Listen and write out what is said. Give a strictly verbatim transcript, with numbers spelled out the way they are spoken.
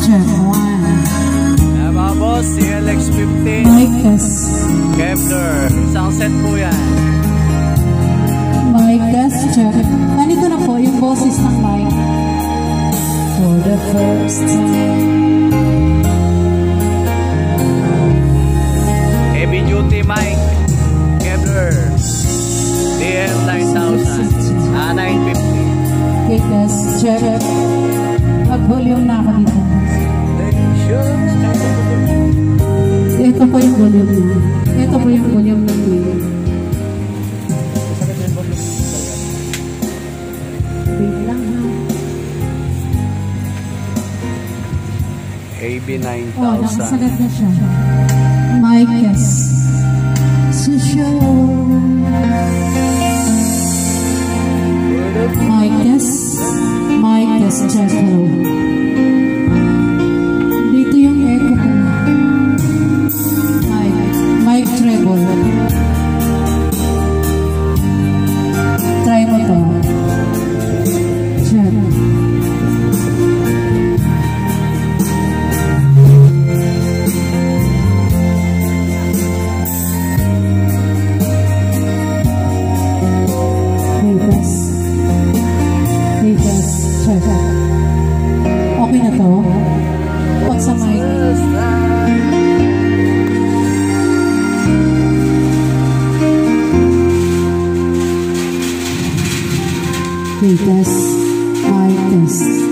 check. One. Ayan mga boss, C L X fifteen. Mic test. Kepler. Isang set po yan. Mic test, check. Ganito na po yung boses ng mic. For the first time. Heavy duty mic. Kepler. D M nine thousand. Ah, nine fifty. Okay, test, check. Mag-volume na ako dito. Ito po yung volume niya. Ito po yung volume ng mic. Wait lang ha. A B nine Oh, thousand. nakasagat na siya. Mic test. So show. Mic test. Mic test. Check. Hello. Dito yung echo ko. Mic. Mic treble. Try mo to. Check. Okay na to. Pag sa mic. Okay, test. Mic test.